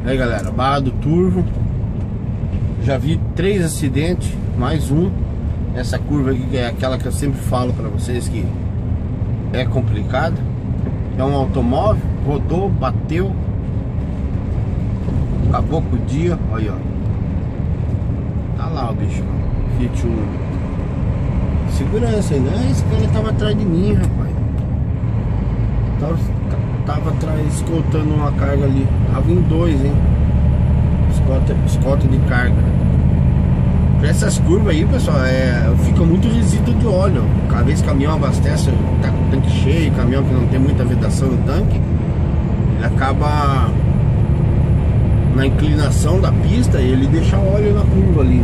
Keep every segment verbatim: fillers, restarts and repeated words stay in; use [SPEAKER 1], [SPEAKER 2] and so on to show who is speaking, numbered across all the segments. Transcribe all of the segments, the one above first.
[SPEAKER 1] Aí galera, Barra do Turvo. Já vi três acidentes, mais um. Essa curva aqui que é aquela que eu sempre falo pra vocês que é complicada. É um automóvel, rodou, bateu, acabou com o dia. Olha, ó. Tá lá o bicho, Fiat Uno. Segurança aí, né? Esse cara tava atrás de mim, rapaz. Tava, tava atrás, escoltando uma carga ali. Tava em dois, hein? Escolta, escolta de carga. Pra essas curvas aí, pessoal, é, fica muito resíduo de óleo. Cada vez que o caminhão abastece, tá com o tanque cheio, caminhão que não tem muita vedação no tanque, ele acaba na inclinação da pista e ele deixa óleo na curva ali.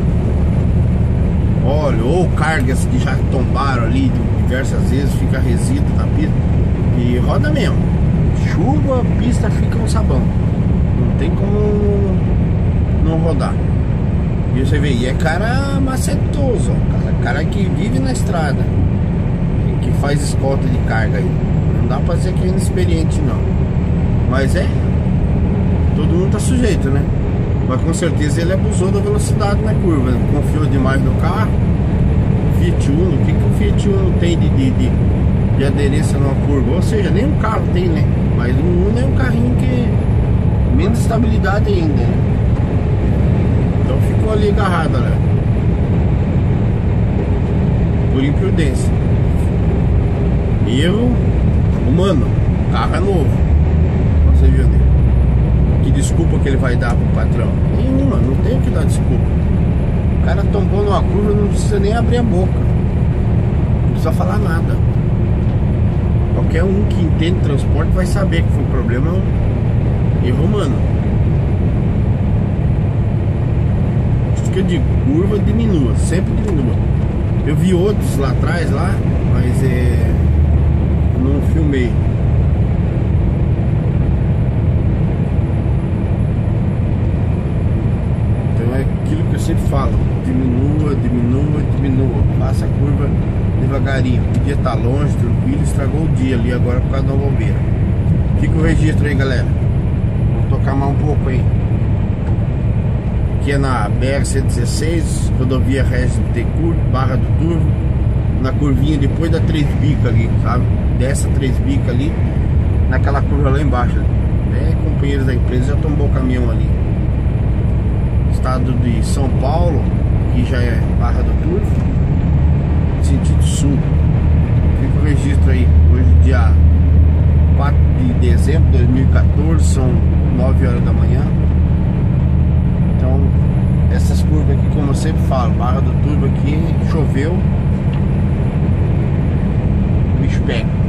[SPEAKER 1] Óleo ou cargas que já tombaram ali diversas vezes, fica resíduo na pista e roda mesmo. Chuva, pista fica um sabão. Não tem como não rodar. E você vê, e é cara macetoso, ó, cara, cara que vive na estrada, que faz escolta de carga aí. Não dá pra ser que é inexperiente não. Mas é, todo mundo tá sujeito, né? Mas com certeza ele abusou da velocidade na curva, né? Confiou demais no carro. Fiat Uno, o que, que o Fiat Uno tem de, de, de, de aderência numa curva? Ou seja, nem um carro tem, né? Mas o Uno é um carrinho que menos estabilidade ainda, né? Então ficou ali agarrado, né? Por imprudência. Erro humano. O carro é novo. Você viu, né? Que desculpa que ele vai dar pro patrão? Nenhuma, não tem o que dar desculpa. O cara tombou numa curva, não precisa nem abrir a boca. Não precisa falar nada. Qualquer um que entende transporte vai saber que foi um problema, erro humano. Que eu digo, curva diminua, sempre diminua. Eu vi outros lá atrás lá, mas é, não filmei. Então é aquilo que eu sempre falo, diminua, diminua, diminua. Faça a curva devagarinho. O dia tá longe, tranquilo, estragou o dia ali agora por causa da bobeira. Fica o registro aí, galera. Vamos tocar mais um pouco aí. Aqui é na B R cento e dezesseis, rodovia Regis Bittencourt, Barra do Turvo, na curvinha depois da Três Bicas ali, sabe? Dessa Três Bicas ali, naquela curva lá embaixo. É, companheiros da empresa já tombou o caminhão ali. Estado de São Paulo, que já é Barra do Turvo, sentido sul. Fica o registro aí. Hoje, dia quatro de dezembro de dois mil e quatorze, são nove horas da manhã. Então, essas curvas aqui, como eu sempre falo, Barra do Turvo aqui, choveu, o bicho pega.